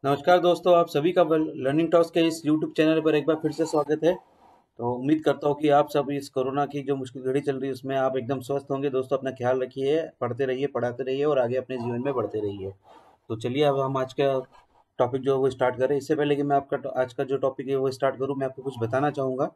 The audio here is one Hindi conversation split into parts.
नमस्कार दोस्तों, आप सभी का लर्निंग टॉक्स के इस यूट्यूब चैनल पर एक बार फिर से स्वागत है। तो उम्मीद करता हूँ कि आप सब इस कोरोना की जो मुश्किल घड़ी चल रही है उसमें आप एकदम स्वस्थ होंगे। दोस्तों, अपना ख्याल रखिए, पढ़ते रहिए, पढ़ाते रहिए और आगे अपने जीवन में बढ़ते रहिए। तो चलिए अब हम आज का टॉपिक जो है वो स्टार्ट करें। इससे पहले कि मैं आपका आज का जो टॉपिक है वो स्टार्ट करूँ, मैं आपको कुछ बताना चाहूँगा।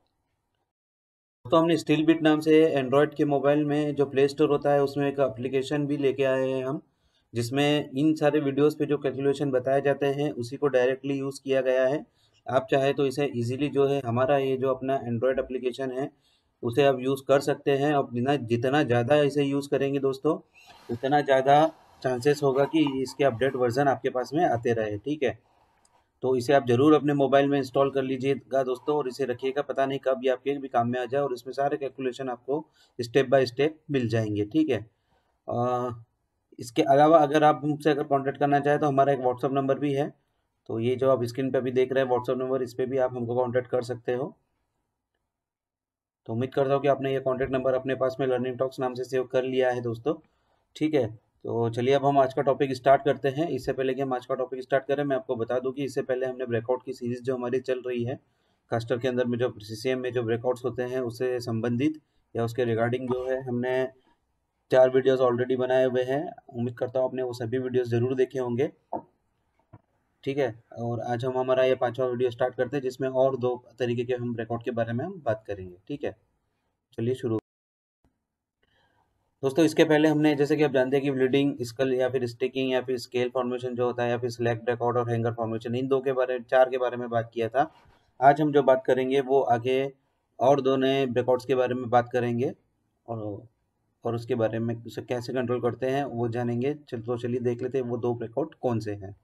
तो हमने स्टील बिट नाम से एंड्रॉयड के मोबाइल में जो प्ले स्टोर होता है उसमें एक एप्लीकेशन भी लेके आए हैं हम, जिसमें इन सारे वीडियोस पे जो कैलकुलेशन बताए जाते हैं उसी को डायरेक्टली यूज़ किया गया है। आप चाहे तो इसे इजीली जो है हमारा ये जो अपना एंड्रॉयड एप्लीकेशन है उसे आप यूज़ कर सकते हैं। और जितना जितना ज़्यादा इसे यूज़ करेंगे दोस्तों, उतना ज़्यादा चांसेस होगा कि इसके अपडेट वर्जन आपके पास में आते रहे। ठीक है, तो इसे आप ज़रूर अपने मोबाइल में इंस्टॉल कर लीजिएगा दोस्तों, और इसे रखिएगा, पता नहीं कब ये आपके भी काम में आ जाए और इसमें सारे कैलकुलेशन आपको स्टेप बाय स्टेप मिल जाएंगे। ठीक है। अ, इसके अलावा अगर आप मुझसे अगर कांटेक्ट करना चाहें तो हमारा एक व्हाट्सअप नंबर भी है। तो ये जो आप स्क्रीन पे अभी देख रहे हैं व्हाट्सअप नंबर, इस पे भी आप हमको कांटेक्ट कर सकते हो। तो उम्मीद करता हूँ कि आपने ये कांटेक्ट नंबर अपने पास में लर्निंग टॉक्स नाम से सेव कर लिया है दोस्तों। ठीक है, तो चलिए अब हम आज का टॉपिक स्टार्ट करते हैं। इससे पहले कि हम आज का टॉपिक स्टार्ट करें, मैं आपको बता दूं कि इससे पहले हमने ब्रेकआउट की सीरीज जो हमारी चल रही है कास्टर के अंदर में, जो सीसीएम में जो ब्रेकआउट्स होते हैं उससे संबंधित या उसके रिगार्डिंग जो है हमने 4 वीडियोस ऑलरेडी बनाए हुए हैं। उम्मीद करता हूँ आपने वो सभी वीडियोस जरूर देखे होंगे। ठीक है, और आज हम हमारा ये 5वां वीडियो स्टार्ट करते हैं जिसमें और 2 तरीके के हम ब्रेकआउट के बारे में हम बात करेंगे। ठीक है, चलिए शुरू। दोस्तों, इसके पहले हमने, जैसे कि आप जानते हैं कि ब्लीडिंग स्कल या फिर स्टिकिंग या फिर स्केल फॉर्मेशन जो होता है या फिर स्लैक ब्रेकआउट और हैंगर फॉर्मेशन, इन 4 के बारे में बात किया था। आज हम जो बात करेंगे वो आगे और 2 नए ब्रेकआउट्स के बारे में बात करेंगे, और और उसके बारे में उसे कैसे कंट्रोल करते हैं वो जानेंगे। तो चलिए देख लेते हैं वो 2 ब्रेकआउट कौन से हैं।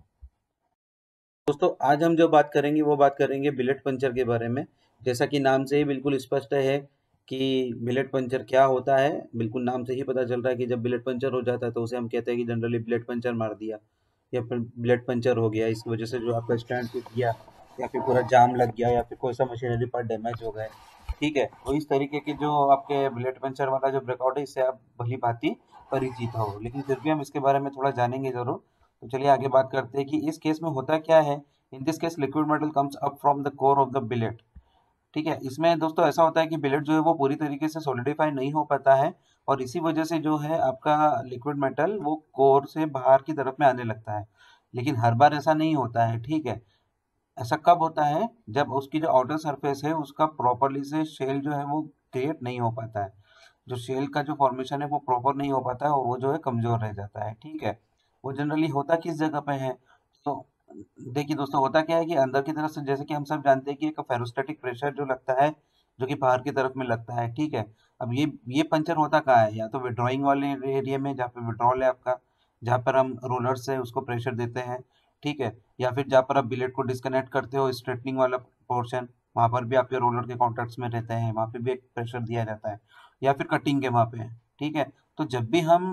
दोस्तों, आज हम जो बात करेंगे वो बात करेंगे बिलेट पंचर के बारे में। जैसा कि नाम से ही बिल्कुल स्पष्ट है कि बिलेट पंचर क्या होता है। बिल्कुल नाम से ही पता चल रहा है कि जब बिलेट पंचर हो जाता है तो उसे हम कहते हैं कि जनरली बिलेट पंचर मार दिया या फिर बिलेट पंचर हो गया, इस वजह से जो आपका स्टैंड टूट गया या फिर पूरा जाम लग गया या फिर कोई सा मशीनरी पार्ट डैमेज हो गए। ठीक है, तो इस तरीके के जो आपके बिलेट पंचर वाला जो ब्रेकआउट है इससे आप भली भांति परिचित हो, लेकिन फिर भी हम इसके बारे में थोड़ा जानेंगे जरूर। तो चलिए आगे बात करते हैं कि इस केस में होता क्या है। In this case liquid metal comes up from the core of the billet. ठीक है, इसमें दोस्तों ऐसा होता है कि बिलेट जो है वो पूरी तरीके से सॉलिडिफाई नहीं हो पाता है, और इसी वजह से जो है आपका लिक्विड मेटल वो कोर से बाहर की तरफ में आने लगता है। लेकिन हर बार ऐसा नहीं होता है। ठीक है, ऐसा कब होता है, जब उसकी जो आउटर सरफेस है उसका प्रॉपरली से शेल जो है वो क्रिएट नहीं हो पाता है। जो शेल का जो फॉर्मेशन है वो प्रॉपर नहीं हो पाता है और वो जो है कमजोर रह जाता है। ठीक है, वो जनरली होता किस जगह पे है। तो देखिए दोस्तों, होता क्या है कि अंदर की तरफ से, जैसे कि हम सब जानते हैं कि एक फेरोस्टैटिक प्रेशर जो लगता है, जो कि बाहर की तरफ में लगता है। ठीक है, अब ये पंचर होता कहाँ है, या तो विड्रॉइंग वाले एरिया में जहाँ पे विड्रॉल है आपका, जहाँ पर हम रोलर से उसको प्रेशर देते हैं। ठीक है, या फिर जहाँ पर आप बिलेट को डिस्कनेक्ट करते हो, स्ट्रेटनिंग वाला पोर्शन, वहां पर भी आपके रोलर के कॉन्टेक्ट्स में रहते हैं, वहां पे भी एक प्रेशर दिया जाता है। या फिर कटिंग के वहां पे। ठीक है, तो जब भी हम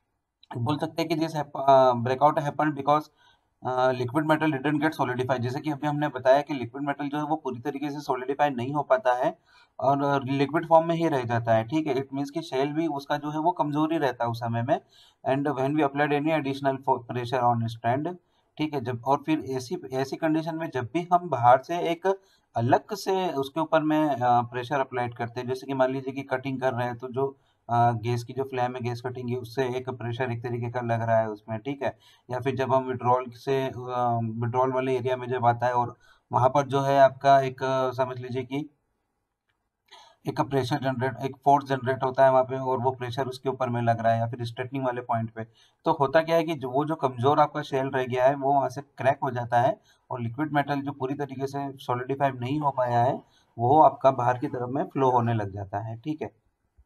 बोल सकते हैं कि this breakout happened because liquid metal didn't get solidified. जैसे कि अभी हमने बताया कि लिक्विड मेटल जो है वो पूरी तरीके से सॉलिडिफाई नहीं हो पाता है और लिक्विड फॉर्म में ही रह जाता है। ठीक है, इट मीन्स कि शेल भी उसका जो है वो कमजोर ही रहता है उस समय में। And when we applied any additional pressure on stand, ठीक है, जब और फिर ऐसी ऐसी कंडीशन में जब भी हम बाहर से एक अलग से उसके ऊपर में प्रेशर अप्लाइड करते हैं, जैसे कि मान लीजिए कि कटिंग कर रहे हैं तो जो गैस की जो फ्लेम है, गैस कटिंग है, उससे एक प्रेशर एक तरीके का लग रहा है उसमें। ठीक है, या फिर जब हम विड्रॉल से विड्रॉल वाले एरिया में जब आता है और वहां पर जो है आपका एक समझ लीजिए कि एक प्रेशर जनरेट, एक फोर्स जनरेट होता है वहां पे, और वो प्रेशर उसके ऊपर में लग रहा है या फिर स्ट्रेटनिंग वाले पॉइंट पे। तो होता क्या है कि जो कमजोर आपका शेल रह गया है वो वहां से क्रैक हो जाता है, और लिक्विड मेटल जो पूरी तरीके से सॉलिडिफाई नहीं हो पाया है वो आपका बाहर की तरफ में फ्लो होने लग जाता है। ठीक है,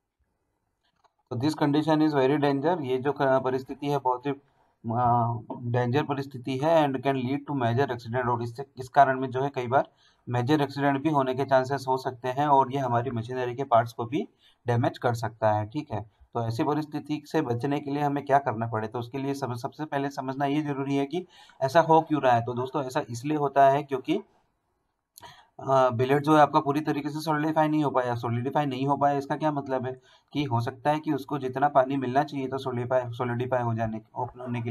तो this condition is very danger. ये जो परिस्थिति है बहुत ही डेंजर परिस्थिति है, and can lead to major accident. और इससे इस कारण में जो है कई बार मेजर एक्सीडेंट भी होने के चांसेस हो सकते हैं, और ये हमारी मशीनरी के पार्ट्स को भी डैमेज कर सकता है। ठीक है, तो ऐसी परिस्थिति से बचने के लिए हमें क्या करना पड़े, तो उसके लिए सबसे पहले समझना ये जरूरी है कि ऐसा हो क्यों रहा है। तो दोस्तों, ऐसा इसलिए होता है क्योंकि बिलेट जो है आपका पूरी तरीके से सॉलिडिफाई नहीं हो पाया। सॉलिडिफाई नहीं हो पाया इसका क्या मतलब है कि हो सकता है कि उसको जितना पानी मिलना चाहिए था सॉलिडिफाई सॉलिडिफाई होने के लिए,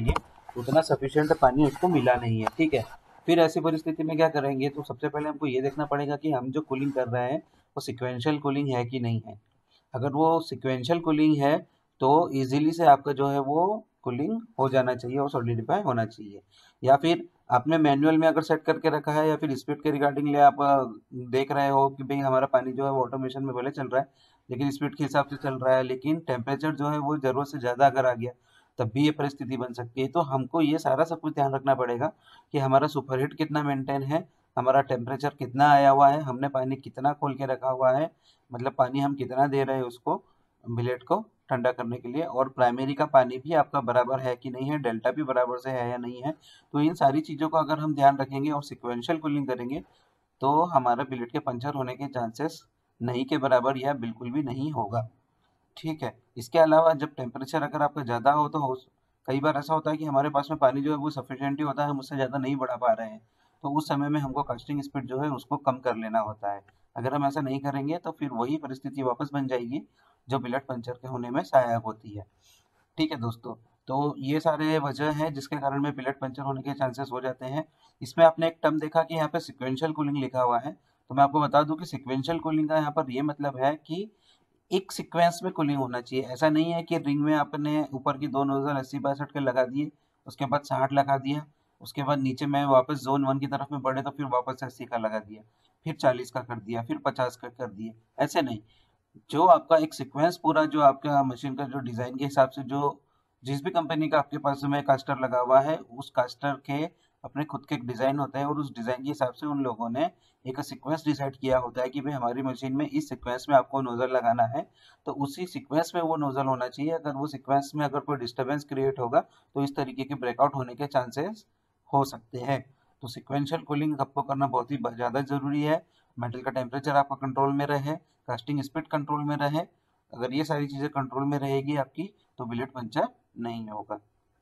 उतना सफिशिएंट पानी उसको मिला नहीं है, ठीक है। फिर ऐसी परिस्थिति में क्या करेंगे, तो सबसे पहले हमको ये देखना पड़ेगा कि हम जो कूलिंग कर रहे हैं वो सिक्वेंशियल कूलिंग है कि नहीं है। अगर वो सिक्वेंशियल कूलिंग है तो इजीली से आपका जो है वो कूलिंग हो जाना चाहिए और सॉलिडिफाई होना चाहिए। या फिर आपने मैनुअल में अगर सेट करके रखा है या फिर स्पीड के रिगार्डिंग आप देख रहे हो कि भाई हमारा पानी जो है वो ऑटोमेशन में भले चल रहा है लेकिन स्पीड के हिसाब से चल रहा है, लेकिन टेम्परेचर जो है वो ज़रूरत से ज़्यादा अगर आ गया तब भी ये परिस्थिति बन सकती है। तो हमको ये सारा सब कुछ ध्यान रखना पड़ेगा कि हमारा सुपरहीट कितना मेंटेन है, हमारा टेम्परेचर कितना आया हुआ है, हमने पानी कितना खोल के रखा हुआ है, मतलब पानी हम कितना दे रहे हैं उसको मिलेट को ठंडा करने के लिए, और प्राइमरी का पानी भी आपका बराबर है कि नहीं है, डेल्टा भी बराबर से है या नहीं है। तो इन सारी चीज़ों का अगर हम ध्यान रखेंगे और सिक्वेंशियल कूलिंग करेंगे तो हमारा बिलेट के पंचर होने के चांसेस नहीं के बराबर या बिल्कुल भी नहीं होगा, ठीक है। इसके अलावा जब टेम्परेचर अगर आपका ज़्यादा हो तो कई बार ऐसा होता है कि हमारे पास में पानी जो है वो सफिशिएंट ही होता है, हम उससे ज़्यादा नहीं बढ़ा पा रहे हैं, तो उस समय में हमको कास्टिंग स्पीड जो है उसको कम कर लेना होता है। अगर हम ऐसा नहीं करेंगे तो फिर वही परिस्थिति वापस बन जाएगी जो बिलेट पंचर के होने में सहायक होती है, ठीक है दोस्तों। तो ये सारे वजह हैं जिसके कारण में पिलेट पंचर होने के चांसेस हो जाते हैं। इसमें आपने एक टर्म देखा कि यहाँ पे सिक्वेंशियल कूलिंग लिखा हुआ है, तो मैं आपको बता दूं कि सिक्वेंशियल कूलिंग का यहाँ पर ये मतलब है कि एक सीक्वेंस में कूलिंग होना चाहिए। ऐसा नहीं है कि रिंग में आपने ऊपर की दो नोजल 80-62 के लगा दिए, उसके बाद 60 लगा दिया, उसके बाद नीचे में वापस जोन 1 की तरफ में बढ़े तो फिर वापस 80 का लगा दिया, फिर 40 का कर दिया, फिर 50 का कर दिए, ऐसे नहीं। जो आपका एक सीक्वेंस पूरा जो आपका मशीन का जो डिज़ाइन के हिसाब से जो जिस भी कंपनी का आपके पास में कास्टर लगा हुआ है उस कास्टर के अपने खुद के एक डिज़ाइन होते हैं और उस डिज़ाइन के हिसाब से उन लोगों ने एक सीक्वेंस डिसाइड किया होता है कि भाई हमारी मशीन में इस सीक्वेंस में आपको नोजल लगाना है, तो उसी सीक्वेंस में वो नोजल होना चाहिए। अगर वो सीक्वेंस में अगर कोई डिस्टर्बेंस क्रिएट होगा तो इस तरीके के ब्रेकआउट होने के चांसेस हो सकते हैं। तो सिक्वेंशियल कूलिंग आपको करना बहुत ही ज़्यादा ज़रूरी है। मेटल का टेम्परेचर आपका कंट्रोल में रहे, कास्टिंग स्पीड कंट्रोल में रहे, अगर ये सारी चीज़ें कंट्रोल में रहेगी आपकी तो बिलेट पंचर नहीं होगा।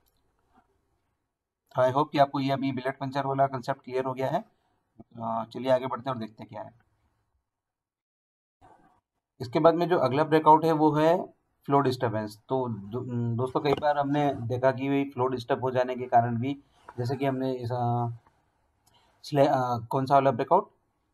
तो आई होप कि आपको ये अभी बिलेट पंचर वाला कंसेप्ट क्लियर हो गया है। चलिए आगे बढ़ते हैं और देखते हैं क्या है। इसके बाद में जो अगला ब्रेकआउट है वो है फ्लो डिस्टर्बेंस। तो दोस्तों कई बार हमने देखा कि फ्लो डिस्टर्ब हो जाने के कारण भी, जैसे कि हमने कौन सा वाला ब्रेकआउट,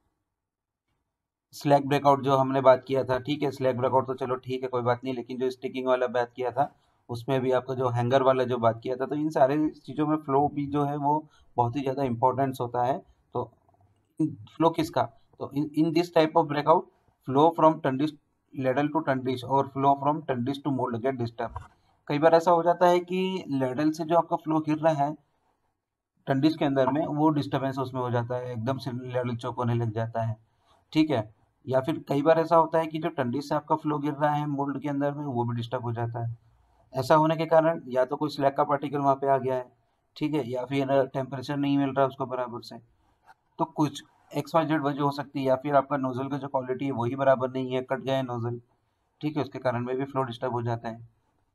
स्लैग ब्रेकआउट जो हमने बात किया था, ठीक है, स्लैग ब्रेकआउट तो चलो ठीक है कोई बात नहीं, लेकिन जो स्टिकिंग वाला बात किया था उसमें भी आपका जो हैंगर वाला जो बात किया था, तो इन सारे चीज़ों में फ्लो भी जो है वो बहुत ही ज़्यादा इंपॉर्टेंस होता है। तो फ्लो किसका, तो in this type of breakout flow from tundish ladle to tundish और flow from tundish to mould get disturb. कई बार ऐसा हो जाता है कि लेडल से जो आपका फ्लो गिर रहा है टंडिस के अंदर में वो डिस्टर्बेंस उसमें हो जाता है, एकदम से लेडल चौक होने लग जाता है, ठीक है। या फिर कई बार ऐसा होता है कि जो टंडिस से आपका फ्लो गिर रहा है मोल्ड के अंदर में वो भी डिस्टर्ब हो जाता है। ऐसा होने के कारण या तो कोई स्लैग का पार्टिकल वहाँ पे आ गया है, ठीक है, या फिर टेम्परेचर नहीं मिल रहा उसको बराबर से, तो कुछ एक्स वाई जेड वजह हो सकती है। या फिर आपका नोजल का जो क्वालिटी है वही बराबर नहीं है, कट गया है नोजल, ठीक है, उसके कारण में भी फ्लो डिस्टर्ब हो जाता है।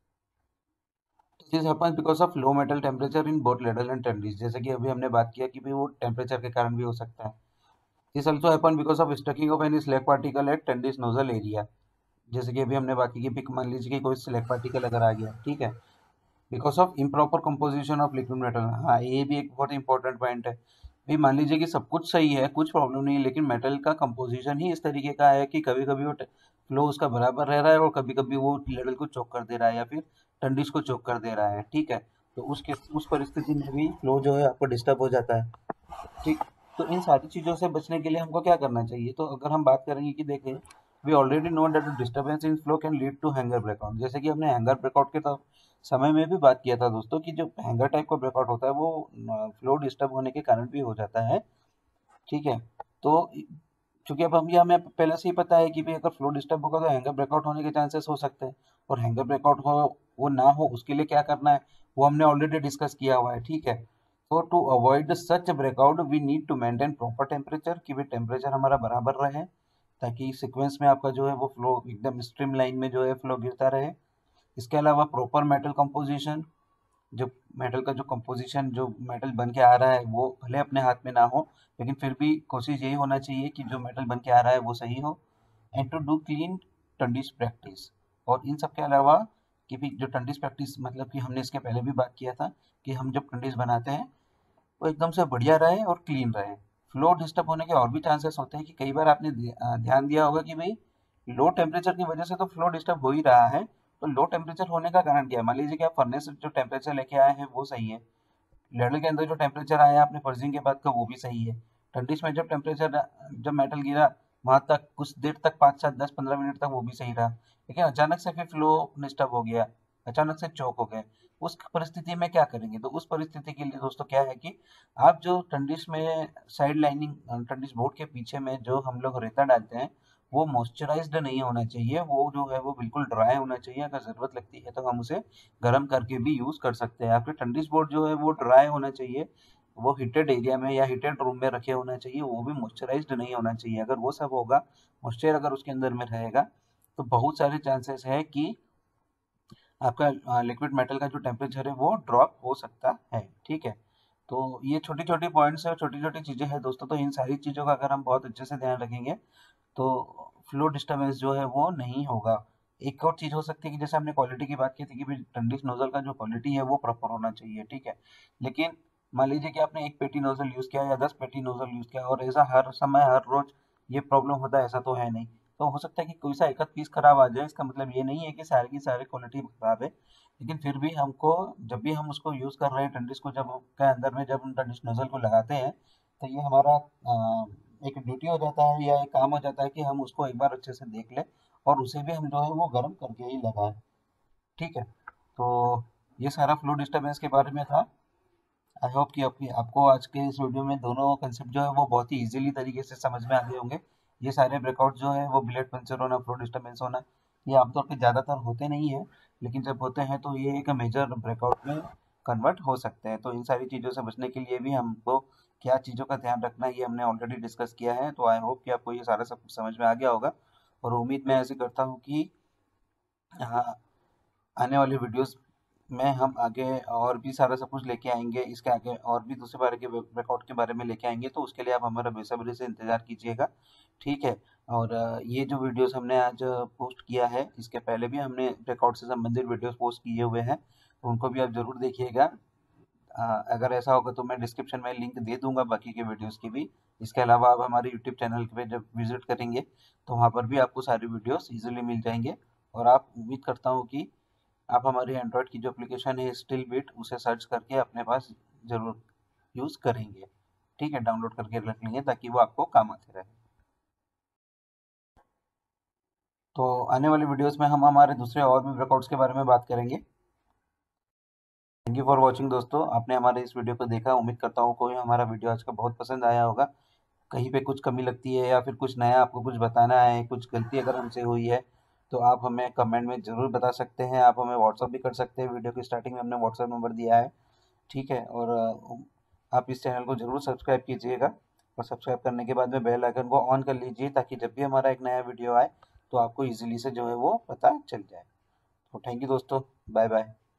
This happens because of low metal temperature in both ladle and tundish, जैसे कि अभी हमने बात किया कि भाई वो टेम्परेचर के कारण भी हो सकता है। This also happen because of stucking of any slag particle at tundish nozzle area, जैसे कि अभी हमने बात की कि पिक मान लीजिए कि कोई स्लैग पार्टिकल अगर आ गया, ठीक है, because of improper composition of liquid metal. हाँ, ये भी एक बहुत इंपॉर्टेंट पॉइंट है। भाई मान लीजिए कि सब कुछ सही है, कुछ प्रॉब्लम नहीं है, लेकिन मेटल का कंपोजिशन ही इस तरीके का है कि कभी कभी वो फ्लो उसका बराबर रह रहा है और कभी कभी वो लेवल को चोक कर दे रहा है या फिर ठंडिस को चोक कर दे रहा है, ठीक है। तो उस परिस्थिति में भी फ्लो जो है आपको डिस्टर्ब हो जाता है, ठीक। तो इन सारी चीज़ों से बचने के लिए हमको क्या करना चाहिए, तो अगर हम बात करेंगे कि देखें we already know that disturbance in flow can lead to hanger breakout, जैसे कि हमने हैंगर ब्रेकआउट के समय में भी बात किया था दोस्तों कि जो हैंगर टाइप का ब्रेकआउट होता है वो फ्लो डिस्टर्ब होने के कारण भी हो जाता है, ठीक है। तो चूंकि अब हम ये हमें पहले से ही पता है कि भाई अगर फ्लो डिस्टर्ब होगा तो हैंगर ब्रेकआउट होने के चांसेस हो सकते हैं, और हैंगर ब्रेकआउट हो वो ना हो उसके लिए क्या करना है वो हमने ऑलरेडी डिस्कस किया हुआ है, ठीक है। तो to avoid such breakout we need to maintain proper temperature, कि भाई टेम्परेचर हमारा बराबर रहे ताकि सीक्वेंस में आपका जो है वो फ्लो एकदम स्ट्रीम लाइन में जो है फ्लो गिरता रहे। इसके अलावा प्रॉपर मेटल कंपोजिशन, जो मेटल का जो कंपोजिशन जो मेटल बन के आ रहा है वो भले अपने हाथ में ना हो लेकिन फिर भी कोशिश यही होना चाहिए कि जो मेटल बन के आ रहा है वो सही हो। And to do clean tundish practice, और इन सब के अलावा कि भी जो टंडिस प्रैक्टिस मतलब कि हमने इसके पहले भी बात किया था कि हम जब कंडीज बनाते हैं वो एकदम से बढ़िया रहे और क्लीन रहे। फ्लो डिस्टर्ब होने के और भी चांसेस होते हैं कि कई बार आपने ध्यान दिया होगा कि भाई लो टेम्परेचर की वजह से तो फ्लो डिस्टर्ब हो ही रहा है। तो लो टेम्परेचर होने का कारण क्या है? मान लीजिए कि आप फर्नेस से जो टेम्परेचर लेके आए हैं वो सही है, लैडल के अंदर जो टेम्परेचर आया आपने पर्जिंग के बाद का वो भी सही है, ठंडिश में जब टेम्परेचर जब मेटल गिरा वहां तक कुछ देर तक 5 7 10 15 मिनट तक वो भी सही रहा, लेकिन अचानक से फिर फ्लो डिस्टर्ब हो गया, अचानक से चौक हो गए। उस परिस्थिति में क्या करेंगे? तो उस परिस्थिति के लिए दोस्तों क्या है कि आप जो ठंडिश में साइड लाइनिंग ठंडिश बोर्ड के पीछे में जो हम लोग रेता डालते हैं वो मॉइस्चराइज्ड नहीं होना चाहिए, वो जो है वो बिल्कुल ड्राई होना चाहिए। अगर जरूरत लगती है तो हम उसे गर्म करके भी यूज कर सकते हैं। आपके ठंडिश बोर्ड जो है वो ड्राई होना चाहिए, वो हीटेड एरिया में या हीटेड रूम में रखे होना चाहिए, वो भी मॉइस्चराइज्ड नहीं होना चाहिए। अगर वो सब होगा, मॉइस्चर अगर उसके अंदर में रहेगा तो बहुत सारे चांसेस है कि आपका लिक्विड मेटल का जो टेम्परेचर है वो ड्रॉप हो सकता है। ठीक है, तो ये छोटी छोटी पॉइंट्स है, छोटी छोटी चीजें हैं दोस्तों। तो इन सारी चीजों का अगर हम बहुत अच्छे से ध्यान रखेंगे तो फ्लो डिस्टर्बेंस जो है वो नहीं होगा। एक और चीज हो सकती है कि जैसे हमने क्वालिटी की बात की थी कि भाई ठंडिश नोजल का जो क्वालिटी है वो प्रॉपर होना चाहिए। ठीक है, लेकिन मान लीजिए कि आपने एक पेटी नोजल यूज किया या 10 पेटी नोजल यूज किया और ऐसा हर समय हर रोज ये प्रॉब्लम होता है, ऐसा तो है नहीं। तो हो सकता है कि कोई सा एक आध पीस खराब आ जाए, इसका मतलब ये नहीं है कि सारी की सारी क्वालिटी खराब है। लेकिन फिर भी हमको जब भी हम उसको यूज कर रहे हैं ठंडिश को, जब के अंदर में जब हम ठंडिश नोजल को लगाते हैं तो ये हमारा एक ड्यूटी हो जाता है या एक काम हो जाता है कि हम उसको एक बार अच्छे से देख लें और उसे भी हम जो है वो गर्म करके ही लगाएं। ठीक है, तो ये सारा फ्लो डिस्टर्बेंस के बारे में था। आई होप कि आपको आज के इस वीडियो में दोनों कंसेप्ट जो है वो बहुत ही इजीली तरीके से समझ में आ गए होंगे। ये सारे ब्रेकआउट जो है वो ब्लेड पंचर होना, फ्लो डिस्टर्बेंस होना, ये आमतौर पे ज़्यादातर होते नहीं है, लेकिन जब होते हैं तो ये एक मेजर ब्रेकआउट में कन्वर्ट हो सकते हैं। तो इन सारी चीज़ों से बचने के लिए भी हमको क्या चीज़ों का ध्यान रखना है ये हमने ऑलरेडी डिस्कस किया है। तो आई होप कि आपको ये सारा सब समझ में आ गया होगा, और उम्मीद मैं ऐसे करता हूँ कि हाँ, आने वाली वीडियोस में हम आगे और भी सारा सब कुछ लेके आएंगे, इसके आगे और भी दूसरे बारे के वर्कआउट के बारे में लेके आएंगे, तो उसके लिए आप हमारा बेसब्री से इंतजार कीजिएगा। ठीक है, और ये जो वीडियोस हमने आज पोस्ट किया है, इसके पहले भी हमने वर्कआउट से संबंधित वीडियोस पोस्ट किए हुए हैं, तो उनको भी आप जरूर देखिएगा। अगर ऐसा होगा तो मैं डिस्क्रिप्शन में लिंक दे दूंगा बाकी के वीडियोस की भी। इसके अलावा आप हमारे यूट्यूब चैनल पे जब विजिट करेंगे तो वहाँ पर भी आपको सारी वीडियोस इजीली मिल जाएंगे। और आप उम्मीद करता हूँ कि आप हमारी एंड्रॉयड की जो एप्लीकेशन है स्टिल बिट, उसे सर्च करके अपने पास जरूर यूज़ करेंगे। ठीक है, डाउनलोड करके रख लेंगे ताकि वो आपको काम आते रहे। तो आने वाली वीडियोस में हम हमारे दूसरे और भी वर्कआउट्स के बारे में बात करेंगे। थैंक यू फॉर वॉचिंग दोस्तों, आपने हमारे इस वीडियो को देखा। उम्मीद करता हूँ कोई हमारा वीडियो आज का बहुत पसंद आया होगा। कहीं पे कुछ कमी लगती है या फिर कुछ नया आपको कुछ बताना है, कुछ गलती अगर हमसे हुई है तो आप हमें कमेंट में ज़रूर बता सकते हैं। आप हमें व्हाट्सअप भी कर सकते हैं, वीडियो की स्टार्टिंग में हमने व्हाट्सअप नंबर दिया है। ठीक है, और आप इस चैनल को ज़रूर सब्सक्राइब कीजिएगा, और सब्सक्राइब करने के बाद में बेल आइकन को ऑन कर लीजिए ताकि जब भी हमारा एक नया वीडियो आए तो आपको ईजिली से जो है वो पता चल जाए। तो थैंक यू दोस्तों, बाय बाय।